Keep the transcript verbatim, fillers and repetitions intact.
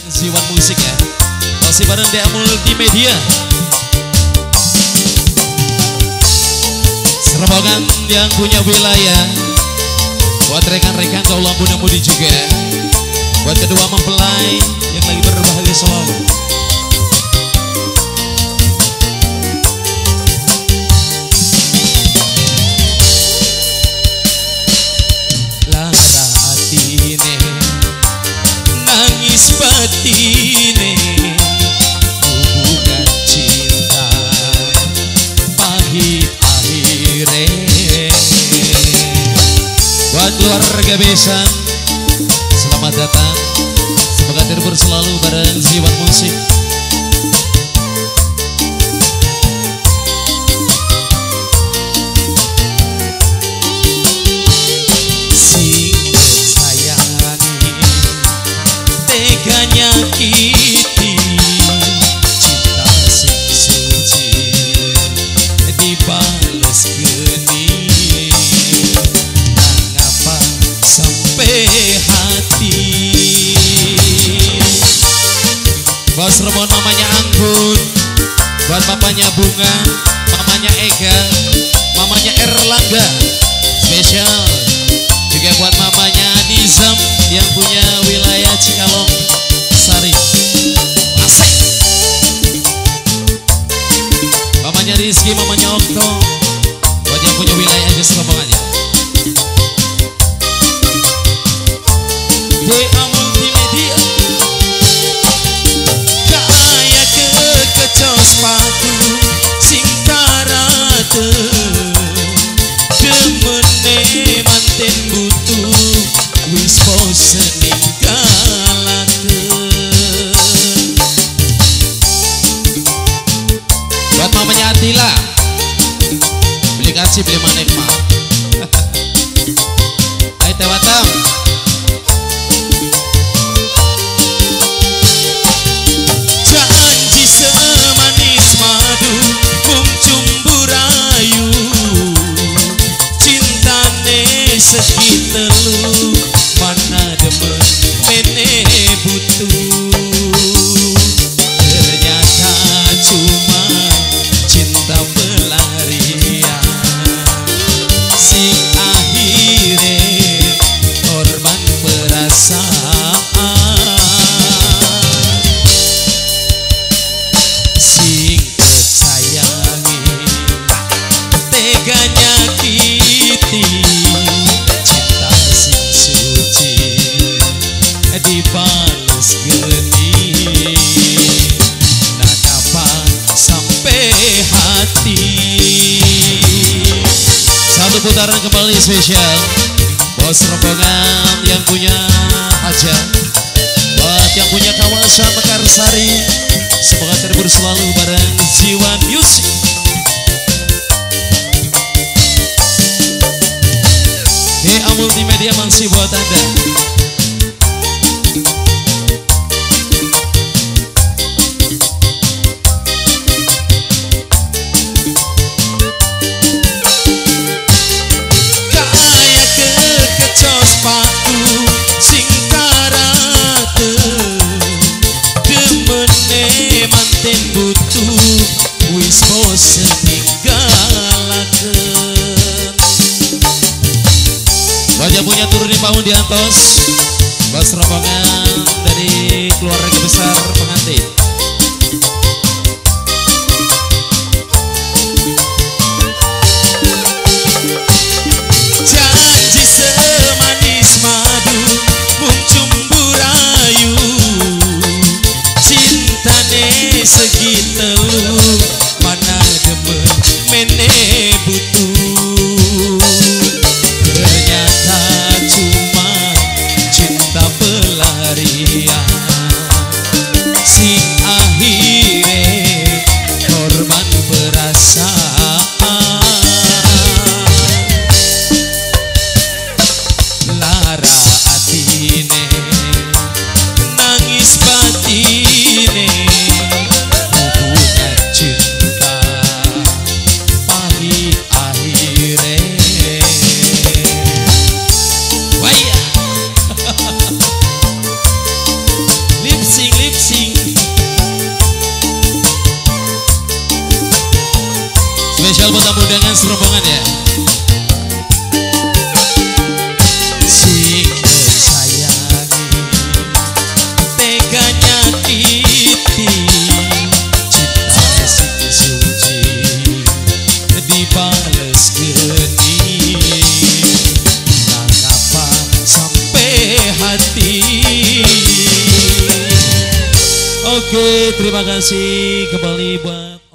Ziwan Musik ya. Masih bareng D A Multimedia. Serbogan yang punya wilayah. Buat rekan-rekan kaulah muda-mudi juga. Buat kedua mempelai yang lagi berbahagia selalu. Lara atine nangis batine hubungan cinta pahit akhirnya. Buat keluarga besan, selamat datang. Semoga terhibur selalu bareng Ziwan Musik. Sing sayangi tega nyakiti, cinta sing suci dibales geni. Mengapa sampai hati? Bos Remon mamanya Anggun, buat papanya Bunga, mamanya Ega, mamanya Erlangga, spesial juga buat mamanya Nizam yang punya wilayah Cikalong Sari. Asik. Mamanya Rizky, mamanya Okto, buat yang punya wilayah aja selomongannya. D A Multimedia. Kaya kekecos padu sing karate, demene manten butuh wis bosen ninggalakeun. Buat mamanya Atila, beli kasih beli manek mah. Ayo tewatam. Janji semanis madu mung cumburayu, cintane segi telu mana demen mene butuh. Ternyata cuma cinta pelarian, sing akhirnya korban perasaan. Sing sayangi tega nyakiti, cinta sing suci dibales geni. Nanapa sampai hati. Satu putaran kembali spesial bos rombongan yang punya hajat, buat yang punya kawasan Mekarsari. Semoga terhibur selalu bareng Ziwan Musik. D A Multimedia masih buat Anda. Kaya kekecos padu sing karate, demene manten butuh wis bosen ninggalakeun. Buat yang punya turun di bangun di Antos, bos rombongan dari keluarga besar pengantin. Janji semanis madu mung cumburayu, cintane segi telu mana demen mene butuh. Ternyata cuma cinta pelarian, sing akhirnya korban perasaan. Lara atine nangis batine, hubungan cinta pahit akhirnya. Waya bos rombongan ya. Sing mensayangi tega nyakiti cinta sing suci dibales geni apa sampai hati. Oke, terima kasih kembali buat